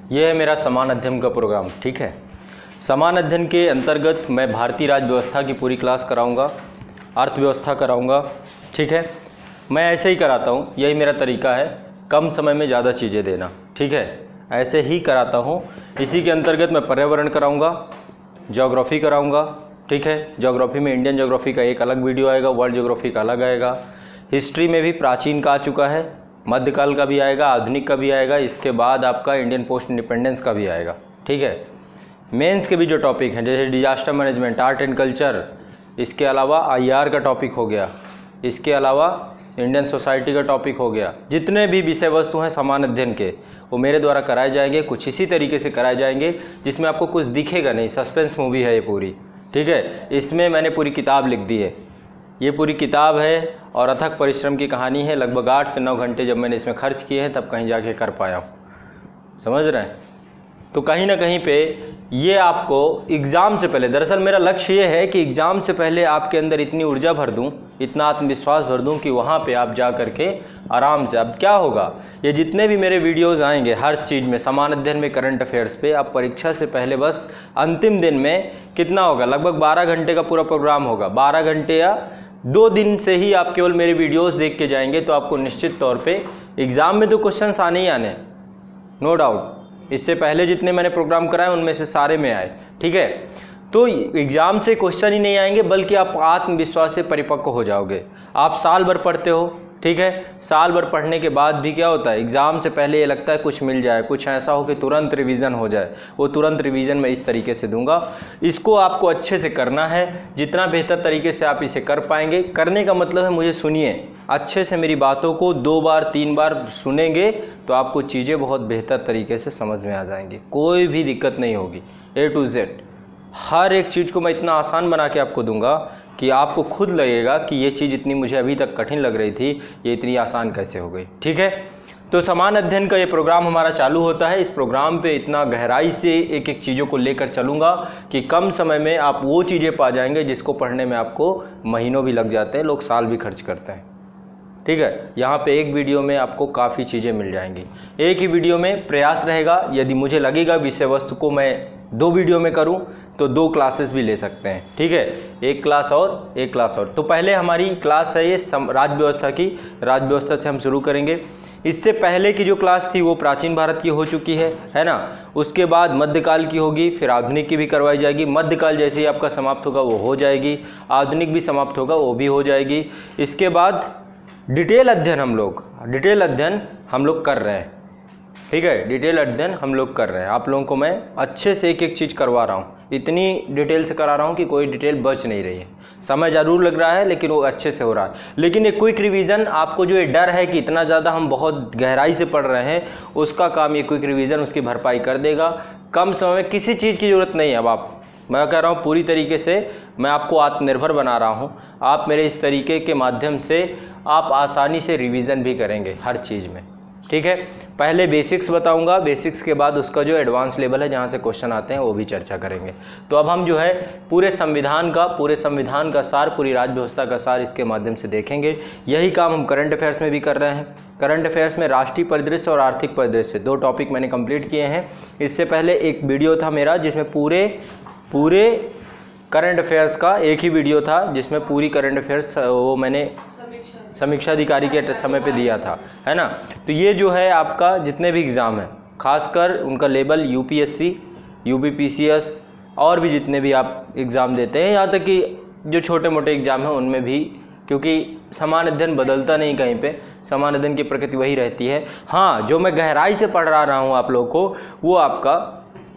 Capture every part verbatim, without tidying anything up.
ये है मेरा समान अध्ययन का प्रोग्राम। ठीक है, समान अध्ययन के अंतर्गत मैं भारतीय राज्य व्यवस्था की पूरी क्लास कराऊंगा, अर्थव्यवस्था कराऊंगा। ठीक है, मैं ऐसे ही कराता हूँ, यही मेरा तरीका है, कम समय में ज़्यादा चीज़ें देना। ठीक है, ऐसे ही कराता हूँ। इसी के अंतर्गत मैं पर्यावरण कराऊंगा, ज्योग्राफी कराऊंगा। ठीक है, ज्योग्राफी में इंडियन ज्योग्राफी का एक अलग वीडियो आएगा, वर्ल्ड ज्योग्राफी का अलग आएगा। हिस्ट्री में भी प्राचीन का आ चुका है, मध्यकाल का भी आएगा, आधुनिक का भी आएगा, इसके बाद आपका इंडियन पोस्ट इंडिपेंडेंस का भी आएगा। ठीक है, मेंस के भी जो टॉपिक हैं जैसे disaster management, art and culture, इसके अलावा आईआर का टॉपिक हो गया, इसके अलावा इंडियन सोसाइटी का टॉपिक हो गया, जितने भी विषय वस्तु हैं समान अध्ययन के वो मेरे द्वारा कराए जाएंगे। कुछ इसी तरीके से कराए जाएंगे जिसमें आपको कुछ दिखेगा नहीं, सस्पेंस मूवी है ये पूरी। ठीक है, इसमें मैंने पूरी किताब लिख दी है, ये पूरी किताब है और अथक परिश्रम की कहानी है। लगभग आठ से नौ घंटे जब मैंने इसमें खर्च किए हैं तब कहीं जाके कर पाया हूँ, समझ रहे हैं। तो कहीं ना कहीं पे ये आपको एग्ज़ाम से पहले, दरअसल मेरा लक्ष्य ये है कि एग्ज़ाम से पहले आपके अंदर इतनी ऊर्जा भर दूं, इतना आत्मविश्वास भर दूं कि वहाँ पे आप जा कर के आराम से, अब क्या होगा, ये जितने भी मेरे वीडियोस आएंगे हर चीज़ में, समान अध्ययन में, करंट अफेयर्स पे, आप परीक्षा से पहले बस अंतिम दिन में कितना होगा, लगभग बारह घंटे का पूरा प्रोग्राम होगा। बारह घंटे या दो दिन से ही आप केवल मेरे वीडियोस देख के जाएंगे तो आपको निश्चित तौर पे एग्ज़ाम में तो क्वेश्चंस आने ही आने, नो डाउट। इससे पहले जितने मैंने प्रोग्राम कराए उनमें से सारे में आए। ठीक है, तो एग्ज़ाम से क्वेश्चन ही नहीं आएंगे बल्कि आप आत्मविश्वास से परिपक्व हो जाओगे। आप साल भर पढ़ते हो, ठीक है, साल भर पढ़ने के बाद भी क्या होता है, एग्ज़ाम से पहले ये लगता है कुछ मिल जाए, कुछ ऐसा हो कि तुरंत रिवीजन हो जाए। वो तुरंत रिवीजन मैं इस तरीके से दूंगा। इसको आपको अच्छे से करना है, जितना बेहतर तरीके से आप इसे कर पाएंगे। करने का मतलब है, मुझे सुनिए अच्छे से, मेरी बातों को दो बार तीन बार सुनेंगे तो आपको चीज़ें बहुत बेहतर तरीके से समझ में आ जाएंगी, कोई भी दिक्कत नहीं होगी। ए टू जेड हर एक चीज़ को मैं इतना आसान बना के आपको दूंगा कि आपको खुद लगेगा कि ये चीज़ इतनी मुझे अभी तक कठिन लग रही थी, ये इतनी आसान कैसे हो गई। ठीक है, तो समान अध्ययन का ये प्रोग्राम हमारा चालू होता है। इस प्रोग्राम पे इतना गहराई से एक एक चीज़ों को लेकर चलूँगा कि कम समय में आप वो चीज़ें पा जाएंगे जिसको पढ़ने में आपको महीनों भी लग जाते हैं, लोग साल भी खर्च करते हैं। ठीक है, यहाँ पे एक वीडियो में आपको काफ़ी चीज़ें मिल जाएंगी। एक ही वीडियो में प्रयास रहेगा, यदि मुझे लगेगा विषय वस्तु को मैं दो वीडियो में करूं तो दो क्लासेस भी ले सकते हैं। ठीक है, एक क्लास और एक क्लास और। तो पहले हमारी क्लास है ये राज्य व्यवस्था की, राज्य व्यवस्था से हम शुरू करेंगे। इससे पहले की जो क्लास थी वो प्राचीन भारत की हो चुकी है, है ना। उसके बाद मध्यकाल की होगी, फिर आधुनिक की भी करवाई जाएगी। मध्यकाल जैसे ही आपका समाप्त होगा वो हो जाएगी, आधुनिक भी समाप्त होगा वो भी हो जाएगी। इसके बाद डिटेल अध्ययन हम लोग डिटेल अध्ययन हम लोग कर रहे हैं। ठीक है, डिटेल अध्ययन हम लोग कर रहे हैं। आप लोगों को मैं अच्छे से एक एक चीज़ करवा रहा हूँ, इतनी डिटेल से करा रहा हूँ कि कोई डिटेल बच नहीं रही है। समय ज़रूर लग रहा है लेकिन वो अच्छे से हो रहा है। लेकिन एक क्विक रिवीजन, आपको जो ये डर है कि इतना ज़्यादा हम बहुत गहराई से पढ़ रहे हैं, उसका काम ये क्विक रिवीजन उसकी भरपाई कर देगा। कम समय में किसी चीज़ की ज़रूरत नहीं है। अब आप, मैं कह रहा हूँ पूरी तरीके से मैं आपको आत्मनिर्भर बना रहा हूँ। आप मेरे इस तरीके के माध्यम से आप आसानी से रिवीजन भी करेंगे हर चीज़ में। ठीक है, पहले बेसिक्स बताऊंगा, बेसिक्स के बाद उसका जो एडवांस लेवल है जहाँ से क्वेश्चन आते हैं वो भी चर्चा करेंगे। तो अब हम जो है पूरे संविधान का पूरे संविधान का सार, पूरी राज्य व्यवस्था का सार इसके माध्यम से देखेंगे। यही काम हम करंट अफेयर्स में भी कर रहे हैं। करंट अफेयर्स में राष्ट्रीय परिदृश्य और आर्थिक परिदृश्य दो टॉपिक मैंने कंप्लीट किए हैं। इससे पहले एक वीडियो था मेरा जिसमें पूरे पूरे करंट अफेयर्स का एक ही वीडियो था जिसमें पूरी करंट अफेयर्स वो मैंने समीक्षा अधिकारी के समय पे दिया था, है ना। तो ये जो है आपका जितने भी एग्ज़ाम हैं, खासकर उनका लेवल यूपीएससी, यूपीपीसीएस और भी जितने भी आप एग्ज़ाम देते हैं, यहाँ तक कि जो छोटे मोटे एग्ज़ाम हैं उनमें भी, क्योंकि समान अध्ययन बदलता नहीं कहीं पे, समान अध्ययन की प्रकृति वही रहती है। हाँ, जो मैं गहराई से पढ़ रहा हूँ आप लोगों को, वो आपका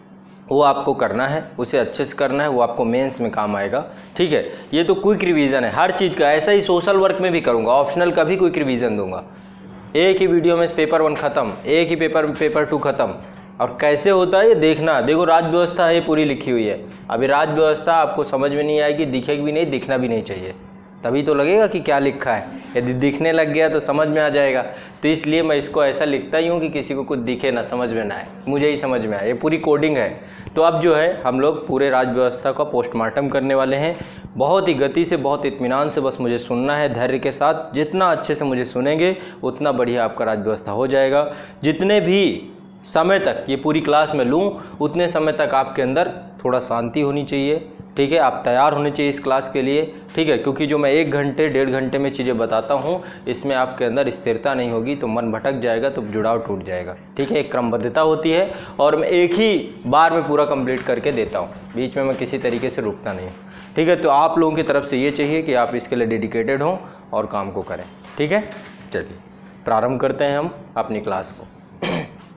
वो आपको करना है, उसे अच्छे से करना है, वो आपको मेंस में काम आएगा। ठीक है, ये तो क्विक रिवीजन है हर चीज़ का। ऐसा ही सोशल वर्क में भी करूँगा, ऑप्शनल का भी क्विक रिवीजन दूंगा। एक ही वीडियो में पेपर वन ख़त्म, एक ही पेपर पेपर टू ख़त्म। और कैसे होता है ये देखना। देखो, राज्य व्यवस्था है पूरी लिखी हुई है। अभी राज्य व्यवस्था आपको समझ में नहीं आएगी, दिखेगी भी नहीं, दिखना भी नहीं चाहिए, तभी तो लगेगा कि क्या लिखा है। यदि दिखने लग गया तो समझ में आ जाएगा। तो इसलिए मैं इसको ऐसा लिखता ही हूँ कि किसी को कुछ दिखे ना, समझ में ना आए, मुझे ही समझ में आए। ये पूरी कोडिंग है। तो अब जो है हम लोग पूरे राज्य व्यवस्था का पोस्टमार्टम करने वाले हैं। बहुत ही गति से, बहुत इत्मीनान से बस मुझे सुनना है, धैर्य के साथ। जितना अच्छे से मुझे सुनेंगे उतना बढ़िया आपका राज्य व्यवस्था हो जाएगा। जितने भी समय तक ये पूरी क्लास में लूँ, उतने समय तक आपके अंदर थोड़ा शांति होनी चाहिए, ठीक है। आप तैयार होने चाहिए इस क्लास के लिए, ठीक है। क्योंकि जो मैं एक घंटे डेढ़ घंटे में चीज़ें बताता हूँ, इसमें आपके अंदर स्थिरता नहीं होगी, तो मन भटक जाएगा, तो जुड़ाव टूट जाएगा, ठीक है। एक क्रमबद्धता होती है और मैं एक ही बार में पूरा कंप्लीट करके देता हूँ, बीच में मैं किसी तरीके से रुकता नहीं हूँ, ठीक है। तो आप लोगों की तरफ से ये चाहिए कि आप इसके लिए डेडिकेटेड हों और काम को करें, ठीक है। चलिए प्रारंभ करते हैं हम अपनी क्लास को।